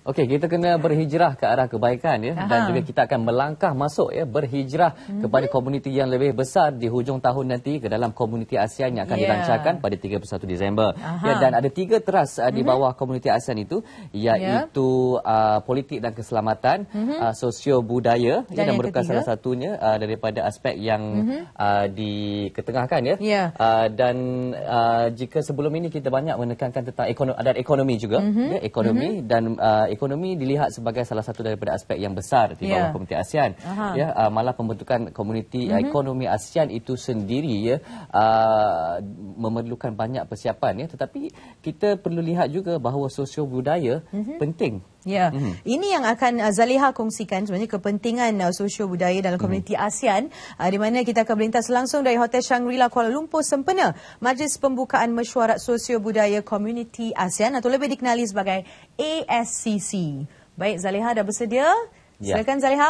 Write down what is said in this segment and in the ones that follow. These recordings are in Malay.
Okey, kita kena berhijrah ke arah kebaikan ya. Dan juga kita akan melangkah masuk ya, berhijrah kepada komuniti yang lebih besar di hujung tahun nanti ke dalam komuniti ASEAN yang akan dilancarkan pada 31 Disember. Ya, dan ada 3 teras di bawah komuniti ASEAN itu, iaitu politik dan keselamatan, sosio-budaya yang merupakan salah satunya daripada aspek yang diketengahkan ya. Dan jika sebelum ini kita banyak menekankan tentang ekonomi juga, ya, ekonomi dan ekonomi dilihat sebagai salah satu daripada aspek yang besar di bawah komuniti ASEAN. Ya, malah pembentukan komuniti ekonomi ASEAN itu sendiri ya memerlukan banyak persiapan ya, tetapi kita perlu lihat juga bahawa sosio budaya penting. Ya, ini yang akan Zaliha kongsikan sebenarnya kepentingan sosio budaya dalam komuniti ASEAN, di mana kita akan melintas langsung dari Hotel Shangri-La Kuala Lumpur sempena Majlis Pembukaan Mesyuarat Sosio Budaya Komuniti ASEAN atau lebih dikenali sebagai ASCC. Baik, Zaliha dah bersedia? Silakan Zaliha.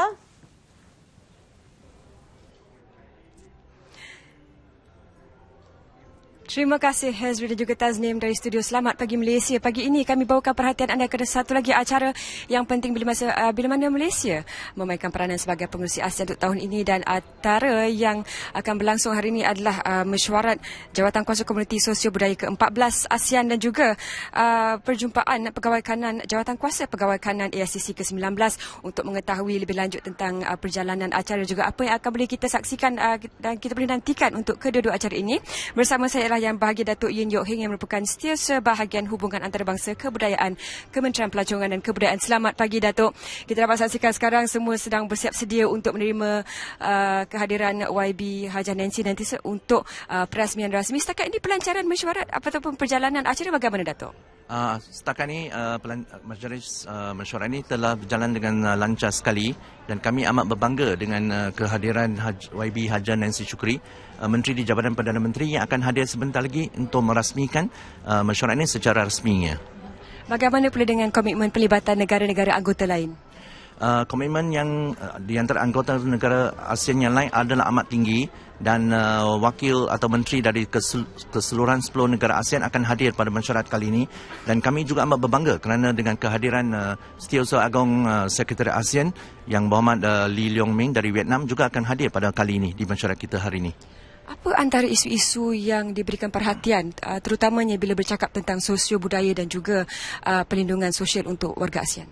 Terima kasih Hazri dan juga Taznim dari studio Selamat Pagi Malaysia. Pagi ini kami bawakan perhatian anda kepada satu lagi acara yang penting bila mana Malaysia memainkan peranan sebagai pengerusi ASEAN untuk tahun ini, dan antara yang akan berlangsung hari ini adalah mesyuarat Jawatankuasa Komuniti Sosio Budaya ke-14 ASEAN dan juga perjumpaan Pegawai Kanan Jawatankuasa Pegawai Kanan ASCC ke-19 untuk mengetahui lebih lanjut tentang perjalanan acara juga apa yang akan boleh kita saksikan dan kita boleh nantikan untuk kedua-dua acara ini. Bersama saya ialah yang bahagia Datuk Yin Yok Heng yang merupakan Setiausaha Bahagian Hubungan Antarabangsa Kebudayaan Kementerian Pelancongan dan Kebudayaan. Selamat pagi Datuk. Kita dapat saksikan sekarang semua sedang bersiap sedia untuk menerima kehadiran YB Haja Nancy nanti untuk perasmian rasmi. Setakat ini pelancaran mesyuarat ataupun perjalanan acara bagaimana Datuk? Setakat ini majlis mesyuarat ini telah berjalan dengan lancar sekali dan kami amat berbangga dengan kehadiran YB Haja Nancy Shukri, Menteri di Jabatan Perdana Menteri yang akan hadir sebentar lagi untuk merasmikan mesyuarat ini secara rasminya. Bagaimana pula dengan komitmen pelibatan negara-negara anggota lain? Komitmen yang di antara anggota negara ASEAN yang lain adalah amat tinggi dan wakil atau menteri dari keseluruhan 10 negara ASEAN akan hadir pada mesyuarat kali ini, dan kami juga amat berbangga kerana dengan kehadiran Setiausaha Agong Sekretariat ASEAN yang berhormat Lee Leong Ming dari Vietnam juga akan hadir pada kali ini di mesyuarat kita hari ini. Apa antara isu-isu yang diberikan perhatian terutamanya bila bercakap tentang sosio budaya dan juga perlindungan sosial untuk warga ASEAN?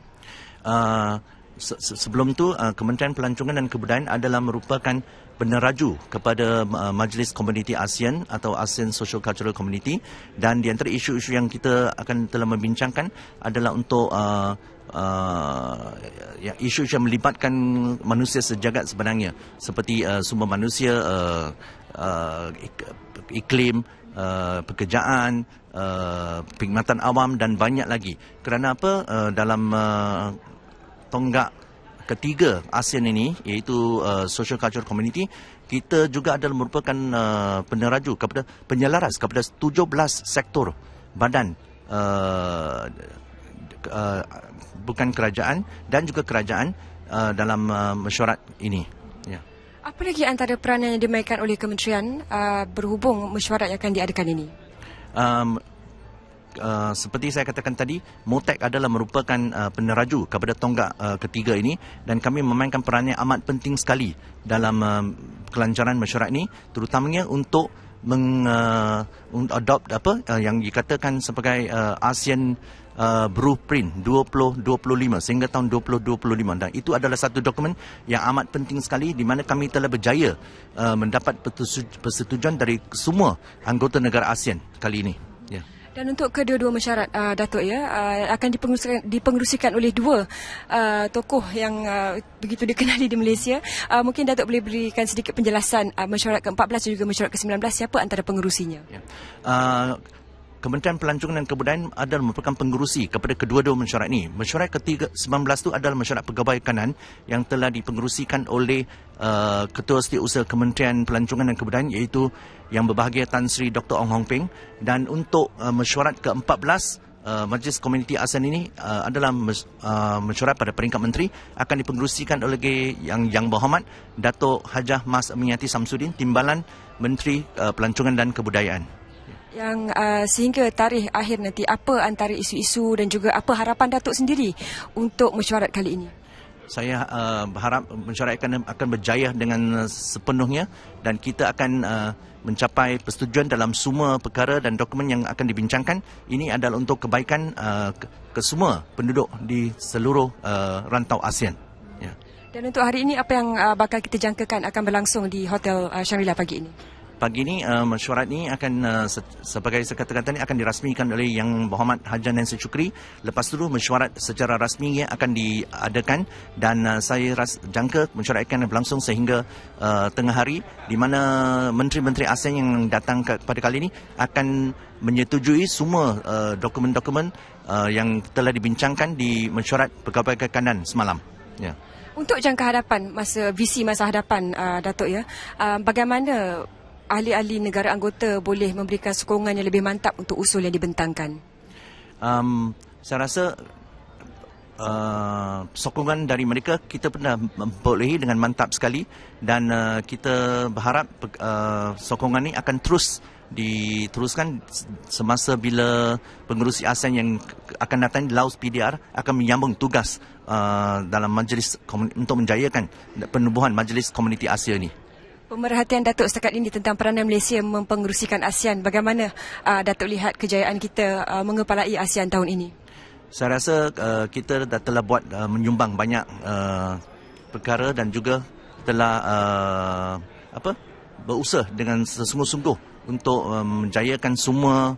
Sebelum itu, Kementerian Pelancongan dan Kebudayaan adalah merupakan peneraju kepada Majlis Komuniti ASEAN atau ASEAN Social Cultural Community, dan di antara isu-isu yang kita akan telah membincangkan adalah untuk isu-isu yang melibatkan manusia sejagat sebenarnya, seperti sumber manusia, iklim, pekerjaan, perkhidmatan awam dan banyak lagi. Kerana apa? Dalam tonggak ketiga ASEAN ini, iaitu Social Cultural Community, kita juga adalah merupakan peneraju kepada penyelaras kepada 17 sektor badan bukan kerajaan dan juga kerajaan dalam mesyuarat ini. Apa lagi antara peranan yang dimainkan oleh kementerian berhubung mesyuarat yang akan diadakan ini? Seperti saya katakan tadi, MOTEC adalah merupakan peneraju kepada tonggak ketiga ini, dan kami memainkan peranan yang amat penting sekali dalam kelancaran mesyuarat ini, terutamanya untuk mengadopt yang dikatakan sebagai ASEAN Blueprint 2025 sehingga tahun 2025, dan itu adalah satu dokumen yang amat penting sekali di mana kami telah berjaya mendapat persetujuan dari semua anggota negara ASEAN kali ini. Dan untuk kedua-dua mesyuarat, Datuk, akan dipengerusikan oleh dua tokoh yang begitu dikenali di Malaysia. Mungkin Datuk boleh berikan sedikit penjelasan mesyuarat ke-14 dan juga mesyuarat ke-19, siapa antara pengerusinya? Kementerian Pelancongan dan Kebudayaan adalah merupakan pengerusi kepada kedua-dua mesyuarat ini. Mesyuarat ke-19 itu adalah mesyuarat Pegawai Kanan yang telah dipengerusikan oleh Ketua Setiausaha Kementerian Pelancongan dan Kebudayaan, iaitu yang berbahagia Tan Sri Dr. Ong Hong Peng. Dan untuk mesyuarat ke-14 Majlis Komuniti ASEAN ini adalah mesyuarat pada peringkat menteri, akan dipengerusikan oleh yang berhormat Datuk Hajah Mas Aminyati Samsudin, Timbalan Menteri Pelancongan dan Kebudayaan. Yang sehingga tarikh akhir nanti, apa antara isu-isu dan juga apa harapan Datuk sendiri untuk mesyuarat kali ini? Saya berharap mesyuarat akan berjaya dengan sepenuhnya dan kita akan mencapai persetujuan dalam semua perkara dan dokumen yang akan dibincangkan. Ini adalah untuk kebaikan ke semua penduduk di seluruh rantau ASEAN. Ya. Dan untuk hari ini, apa yang bakal kita jangkakan akan berlangsung di Hotel Shangri-La pagi ini? Pagi ini mesyuarat ini akan sebagai sekata-kata ini akan dirasmikan oleh Yang Berhormat Haji Nancy Shukri. Lepas itu mesyuarat secara rasmi akan diadakan dan saya jangka mesyuarat akan berlangsung sehingga tengah hari, di mana menteri-menteri ASEAN yang datang pada kali ini akan menyetujui semua dokumen-dokumen yang telah dibincangkan di mesyuarat Pegawai Kanan semalam. Ya. Untuk jangka hadapan, visi masa hadapan, Datuk, ya, bagaimana ahli-ahli negara anggota boleh memberikan sokongan yang lebih mantap untuk usul yang dibentangkan? Saya rasa sokongan dari mereka kita pernah memperolehi dengan mantap sekali dan kita berharap sokongan ini akan terus diteruskan semasa bila pengerusi ASEAN yang akan datang di Laos PDR akan menyambung tugas dalam majlis untuk menjayakan penubuhan Majlis Komuniti Asia ini. Pemerhatian Datuk setakat ini tentang peranan Malaysia mempengerusikan ASEAN, bagaimana Datuk lihat kejayaan kita mengepalai ASEAN tahun ini? Saya rasa kita dah telah buat menyumbang banyak perkara dan juga telah berusaha dengan sesungguh-sungguh untuk menjayakan semua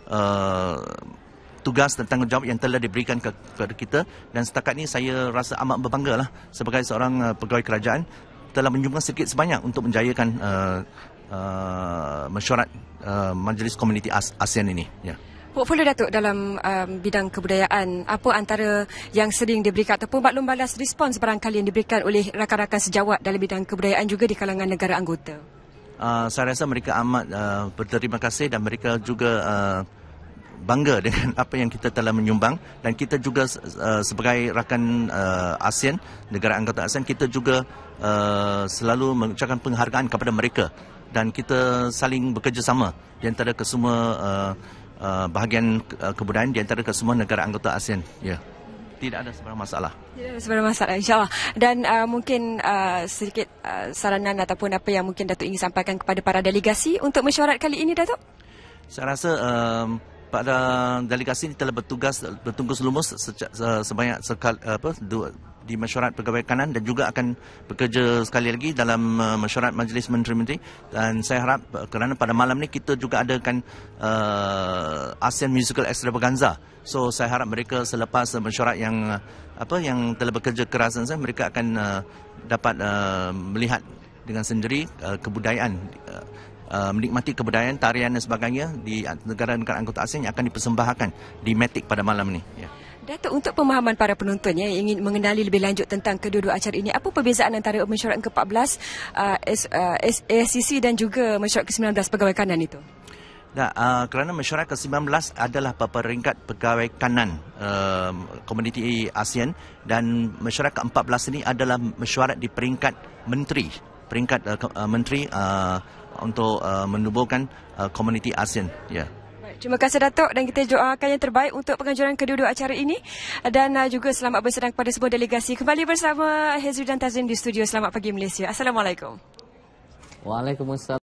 tugas dan tanggungjawab yang telah diberikan kepada kita, dan setakat ini saya rasa amat berbanggalah sebagai seorang pegawai kerajaan telah menyumbang sedikit sebanyak untuk menjayakan mesyuarat Majlis Komuniti ASEAN ini. Ya. Portfolio Datuk dalam bidang kebudayaan, apa antara yang sering diberikan ataupun maklum balas respons barangkali yang diberikan oleh rakan-rakan sejawat dalam bidang kebudayaan juga di kalangan negara anggota? Saya rasa mereka amat berterima kasih dan mereka juga bangga dengan apa yang kita telah menyumbang, dan kita juga sebagai rakan ASEAN, negara anggota ASEAN, kita juga selalu mengucapkan penghargaan kepada mereka dan kita saling bekerjasama di antara kesemua bahagian kebudayaan di antara kesemua negara anggota ASEAN. Ya. Tidak ada sebarang masalah. Tidak ada sebarang masalah, insyaAllah. Dan mungkin sedikit saranan ataupun apa yang mungkin Datuk ingin sampaikan kepada para delegasi untuk mesyuarat kali ini, Datuk? Saya rasa pada delegasi ini telah bertungkus lumus sebanyak di mesyuarat Pegawai Kanan dan juga akan bekerja sekali lagi dalam mesyuarat Majlis Menteri-Menteri, dan saya harap kerana pada malam ni kita juga adakan ASEAN Musical Extravaganza. So saya harap mereka selepas mesyuarat yang telah bekerja keras, mereka akan dapat melihat dengan sendiri kebudayaan, menikmati kebudayaan, tarian dan sebagainya di negara-negara anggota ASEAN yang akan dipersembahkan di Matic pada malam ini. Ya. Datuk, untuk pemahaman para penonton yang ingin mengenali lebih lanjut tentang kedua-dua acara ini, apa perbezaan antara mesyuarat ke-14 ASCC dan juga mesyuarat ke-19 Pegawai Kanan itu? Kerana mesyuarat ke-19 adalah peringkat pegawai kanan komuniti ASEAN, dan mesyuarat ke-14 ini adalah mesyuarat di peringkat menteri, untuk menubuhkan komuniti ASEAN. Ya. Terima kasih, Datuk, dan kita doakan yang terbaik untuk penganjuran kedua-dua acara ini, dan juga selamat bersedang kepada semua delegasi. Kembali bersama Hezri dan Tazrin di studio Selamat Pagi Malaysia. Assalamualaikum. Waalaikumsalam.